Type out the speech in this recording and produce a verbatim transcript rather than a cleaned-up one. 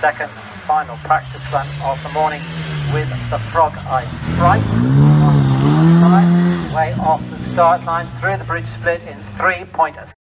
second and final practice run of the morning with the Frog Eye Sprite. Way off the start line through the bridge split in three point